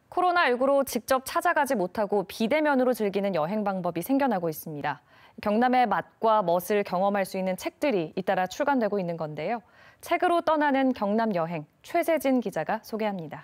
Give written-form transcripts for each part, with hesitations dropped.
코로나19로 직접 찾아가지 못하고 비대면으로 즐기는 여행 방법이 생겨나고 있습니다. 경남의 맛과 멋을 경험할 수 있는 책들이 잇따라 출간되고 있는 건데요. 책으로 떠나는 경남 여행, 최세진 기자가 소개합니다.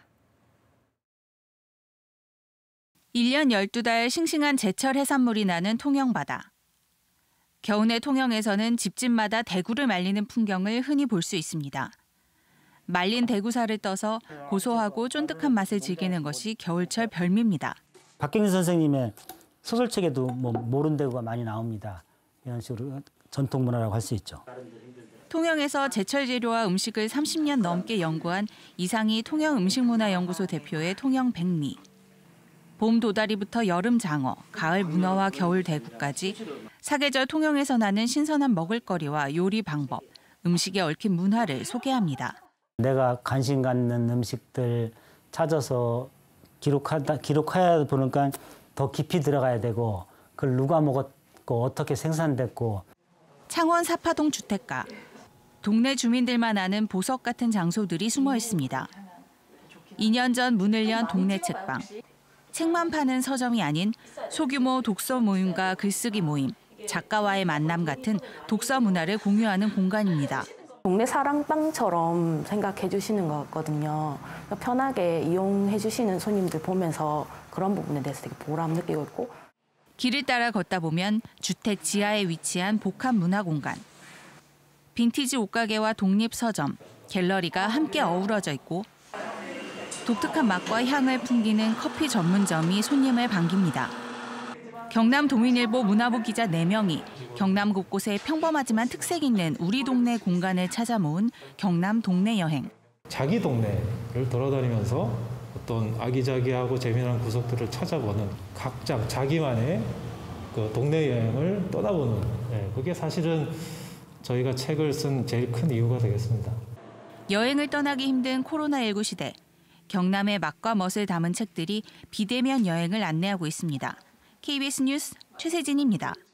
1년 12달 싱싱한 제철 해산물이 나는 통영바다. 겨우내 통영에서는 집집마다 대구를 말리는 풍경을 흔히 볼 수 있습니다. 말린 대구살을 떠서 고소하고 쫀득한 맛을 즐기는 것이 겨울철 별미입니다. 박경진 선생님의 소설책에도 모른 대구가 많이 나옵니다. 이런 식으로 전통 문화라고 할 수 있죠. 통영에서 제철 재료와 음식을 30년 넘게 연구한 이상희 통영음식문화연구소 대표의 통영 백미. 봄 도다리부터 여름 장어, 가을 문어와 겨울 대구까지 사계절 통영에서 나는 신선한 먹을거리와 요리 방법, 음식에 얽힌 문화를 소개합니다. 내가 관심 갖는 음식들 찾아서 기록해야 보니까 더 깊이 들어가야 되고 그걸 누가 먹었고 어떻게 생산됐고. 창원 사파동 주택가. 동네 주민들만 아는 보석 같은 장소들이 숨어 있습니다. 2년 전 문을 연 동네 책방. 책만 파는 서점이 아닌 소규모 독서 모임과 글쓰기 모임, 작가와의 만남 같은 독서 문화를 공유하는 공간입니다. 동네 사랑방처럼 생각해 주시는 것 같거든요. 편하게 이용해 주시는 손님들 보면서 그런 부분에 대해서 되게 보람 느끼고 있고. 길을 따라 걷다 보면 주택 지하에 위치한 복합 문화 공간. 빈티지 옷가게와 독립 서점, 갤러리가 함께 어우러져 있고 독특한 맛과 향을 풍기는 커피 전문점이 손님을 반깁니다. 경남도민일보 문화부 기자 4명이 경남 곳곳에 평범하지만 특색 있는 우리 동네 공간을 찾아 모은 경남 동네 여행. 자기 동네를 돌아다니면서 어떤 아기자기하고 재미난 구석들을 찾아보는 각자 자기만의 그 동네 여행을 떠나보는, 그게 사실은 저희가 책을 쓴 제일 큰 이유가 되겠습니다. 여행을 떠나기 힘든 코로나19 시대. 경남의 맛과 멋을 담은 책들이 비대면 여행을 안내하고 있습니다. KBS 뉴스 최세진입니다.